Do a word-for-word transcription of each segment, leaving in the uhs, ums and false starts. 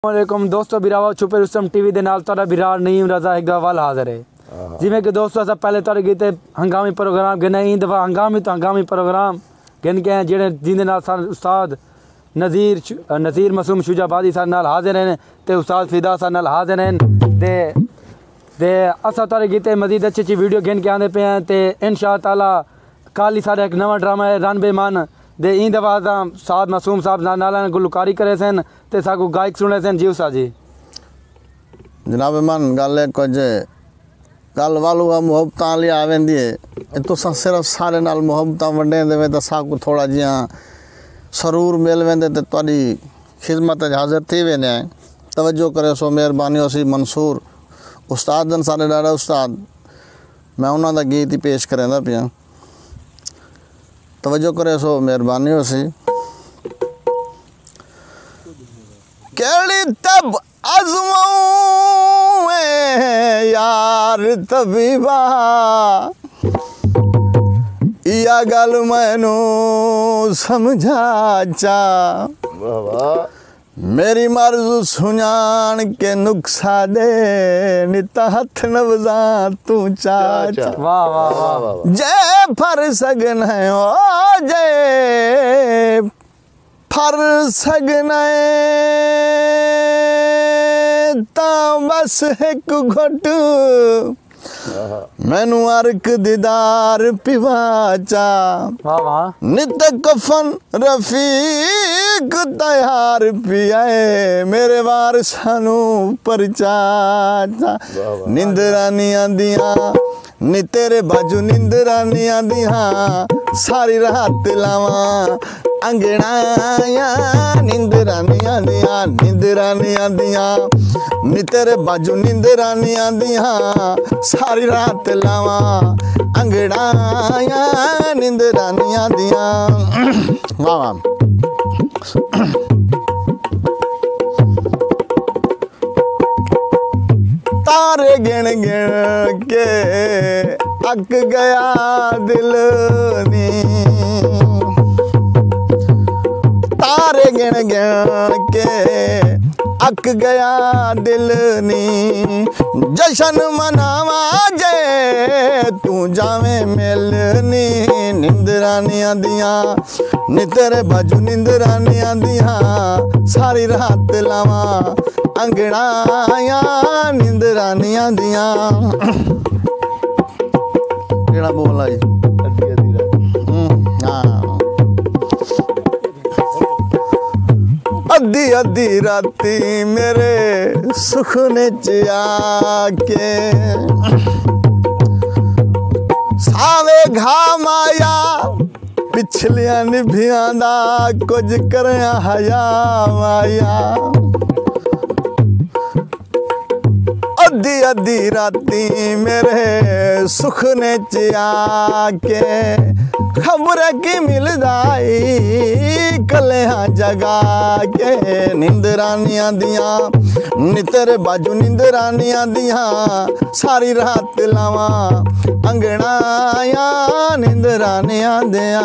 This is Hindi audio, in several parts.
वालेकुम दोस्तों, बिरावा छुपे रुस्तम टीवी दे नाल तुहाडा बिरार नईम रजा एक दफा हाजिर है। जिमें कि दोस्तों अस पहले तुहाडे गीते हंगामी प्रोग्राम गिने, ई दफा हंगामी तो हंगामी प्रोग्राम गिन के जेड़े जिंदे नाल साडे उस्ताद नज़ीर नज़ीर मासूम शुजाबादी साडे नाल हाजिर हैं ते उस्ताद फिदा साडे नाल हाजिर हैं ते ते असा तुहाडे गीते मजीद अच्छी अच्छी वीडियो गिन के आंदे पे हैं ते इंशाअल्लाह ताला कल ही साडा एक नवा ड्रामा है रन बेमान दे ई दफा साद मासूम साहब नाल गुलकारी करे सन ते साकू गायक सुने सन। जी उस्ताद जी जनाब मन गल है कुछ गल वालू मुहब्बत वाली आ वेंदी है तो सिर्फ सारे नाल मुहब्बत वंडे दे तो साकू थोड़ा जिहा सरूर मिल वेंदे ते तुहाडी खिदमत हाजिर थी वेंदे। तवज्जो करे सो मेहरबानी होसी। मंसूर उस्ताद जन सारे डाड़ा उस्ताद मैं उन्हां दा गीत ही पेश करेंदा पिया। तवज्जो करे सो मेहरबानी होसी। केड़ी तब आज़माऊं यार तबीबा या गल मैनू समझा चा मेरी मर्ज सुजान के नुक्सा दे निता हथ नवजा तू चाचा। वाह वाह वाह जय फर सगन है ओ जय फर सगन ता बस एक घुट मैनू अर्क दीदार पिवाचा। वाह वाह नित कफन रफीक तैयार पियाए मेरे वार सानू परचाचा। निंदरा नी आंदियां नी तेरे बाजू निंदरा नी आंदियां सारी रात लावां अंगड़ाया निंदरा नी आंदियां निंदरा नी आंदियां नी तेरे बाजू निंदरा नी आंदियां सारी रात लावां अंगड़ाया निंदरा नी आंदियां। वाह वाह तारे गिन गिन के अक गया दिल नी तारे गिन गिन के अक गया दिल नी जशन मनावा जे तू जावे मिलनी निंदरा नी आंदियां नी तेरे बाजू निंदरा नी आंदियां सारी रात लावा अंगड़ाया निंदरा नी आंदियां। केड़ा बोला जी अद्धी अद्धी रात हाँ अद्धी अद्धी राती मेरे सुखने च आके सावे घा माया पिछलियां निभियां दा कुछ करया हया माया। अद्धी अद्धी राती मेरे सुखने च आके खबर की मिल जाई कलेहा जगा के निंदरा नी आंदियां नी तेरे बाजू निंदरा नी आंदियां सारी रात लावा अंगड़ाया निंदरा नी आंदियां।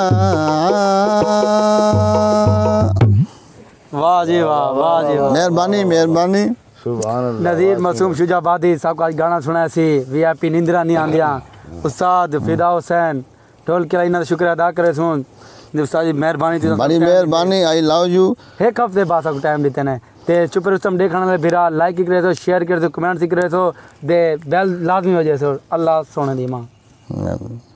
वाह जी वाह वाह जी वाह मेहरबानी मेहरबानी। नज़ीर मासूम शुजाबादी साहब का गाना सुनाया सी वी आई पी निंदरा नहीं आंदियां। उस्ताद फिदा हुसैन ढोल के इन्होंने शुक्रिया अदा करे सुन उस्ताद जी मेहरबानी थी बड़ी मेहरबानी। I love you. एक हफ्ते बाद सबको टाइम देते हैं ते चुप रुस्तम देखने वाले बिरा लाइक करे तो शेयर करे तो कमेंट करे तो दे बेल लाजमी हो जाए। अल्लाह सोने दी माँ।